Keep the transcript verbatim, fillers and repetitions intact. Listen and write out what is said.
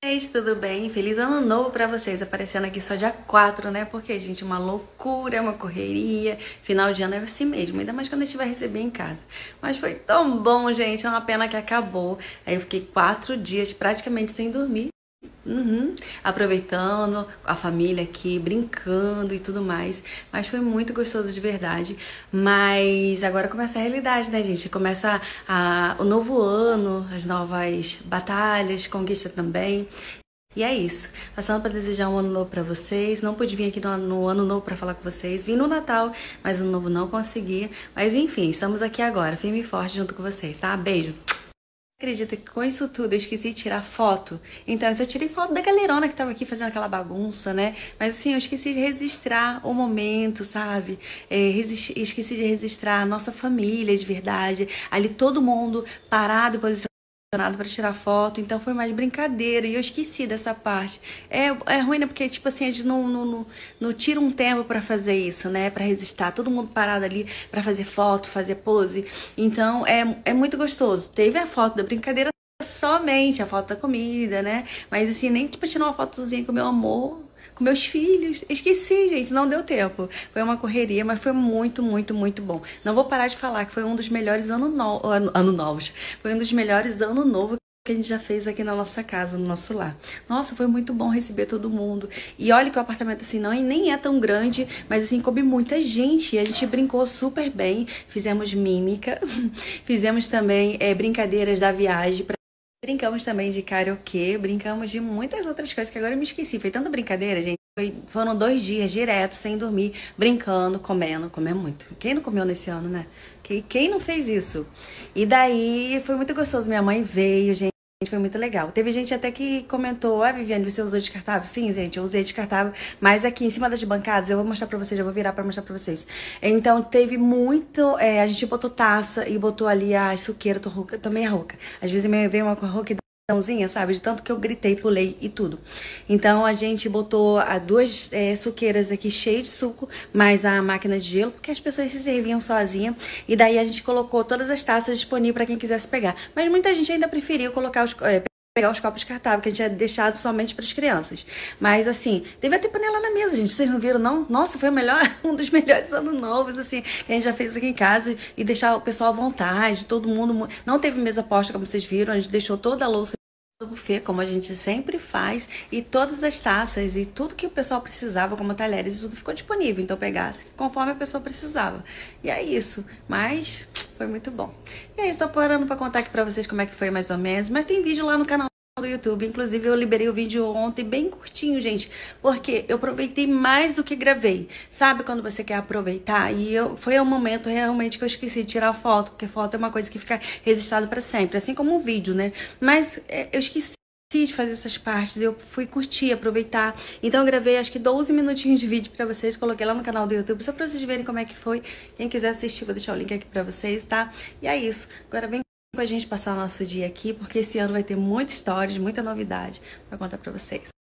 Gente, tudo bem? Feliz ano novo pra vocês, aparecendo aqui só dia quatro, né? Porque, gente, uma loucura, uma correria, final de ano é assim mesmo, ainda mais quando a gente vai receber em casa. Mas foi tão bom, gente, é uma pena que acabou. Aí eu fiquei quatro dias praticamente sem dormir. Uhum. Aproveitando a família aqui, brincando e tudo mais. Mas foi muito gostoso de verdade. Mas agora começa a realidade, né, gente? Começa a, o novo ano, as novas batalhas, conquista também. E é isso. Passando para desejar um ano novo para vocês. Não pude vir aqui no, no ano novo para falar com vocês. Vim no Natal, mas no novo não consegui. Mas enfim, estamos aqui agora, firme e forte junto com vocês, tá? Beijo. Acredita que com isso tudo eu esqueci de tirar foto? Então, eu tirei foto da galerona que tava aqui fazendo aquela bagunça, né? Mas assim, eu esqueci de registrar o momento, sabe? É, resisti- esqueci de registrar a nossa família de verdade. Ali todo mundo parado, posicionado para tirar foto, então foi mais brincadeira e eu esqueci dessa parte. É, é ruim, né? Porque, tipo assim, a gente não, não, não, não tira um tempo para fazer isso, né? Para registrar, todo mundo parado ali para fazer foto, fazer pose. Então, é, é muito gostoso. Teve a foto da brincadeira somente, a foto da comida, né? Mas, assim, nem tipo tirar uma fotozinha com meu amor, com meus filhos. Esqueci, gente, não deu tempo. Foi uma correria, mas foi muito, muito, muito bom. Não vou parar de falar que foi um dos melhores ano, no... ano, ano novos. Foi um dos melhores ano novo que a gente já fez aqui na nossa casa, no nosso lar. Nossa, foi muito bom receber todo mundo. E olha que o apartamento assim não nem é tão grande, mas assim coube muita gente. E a gente brincou super bem, fizemos mímica, fizemos também é, brincadeiras da viagem. Brincamos também de karaokê, brincamos de muitas outras coisas que agora eu me esqueci. Foi tanta brincadeira, gente. Foi, foram dois dias direto, sem dormir, brincando, comendo, comendo muito. Quem não comeu nesse ano, né? Quem, quem não fez isso? E daí foi muito gostoso. Minha mãe veio, gente. Foi muito legal. Teve gente até que comentou: ah, Viviane, você usou descartável? Sim, gente, eu usei descartável. Mas aqui em cima das bancadas, eu vou mostrar pra vocês, eu vou virar pra mostrar pra vocês. Então, teve muito. É, a gente botou taça e botou ali a suqueira, tô rouca, também a rouca. Às vezes veio uma rouca e sabe? De tanto que eu gritei, pulei e tudo. Então a gente botou a duas é, suqueiras aqui cheias de suco, mais a máquina de gelo, porque as pessoas se serviam sozinhas. E daí a gente colocou todas as taças disponíveis para quem quisesse pegar. Mas muita gente ainda preferiu colocar os. É, pegar os copos descartáveis, que a gente tinha deixado somente para as crianças. Mas, assim, teve até panela na mesa, gente. Vocês não viram, não? Nossa, foi o melhor, um dos melhores anos novos, assim, que a gente já fez aqui em casa. E deixar o pessoal à vontade, todo mundo. Não teve mesa posta, como vocês viram. A gente deixou toda a louça do buffet, como a gente sempre faz, e todas as taças e tudo que o pessoal precisava, como talheres, tudo ficou disponível, então pegasse conforme a pessoa precisava. E é isso, mas foi muito bom. E aí, estou parando para contar aqui para vocês como é que foi mais ou menos, mas tem vídeo lá no canal do YouTube, inclusive eu liberei o vídeo ontem, bem curtinho, gente, porque eu aproveitei mais do que gravei. Sabe quando você quer aproveitar? E eu, foi o momento realmente que eu esqueci de tirar foto, porque foto é uma coisa que fica registrada para sempre, assim como o vídeo, né? Mas é, eu esqueci de fazer essas partes, eu fui curtir, aproveitar. Então eu gravei acho que doze minutinhos de vídeo pra vocês, coloquei lá no canal do YouTube, só pra vocês verem como é que foi. Quem quiser assistir, vou deixar o link aqui pra vocês, tá? E é isso. Agora vem com a gente passar o nosso dia aqui, porque esse ano vai ter muitas histórias, muita novidade pra contar pra vocês.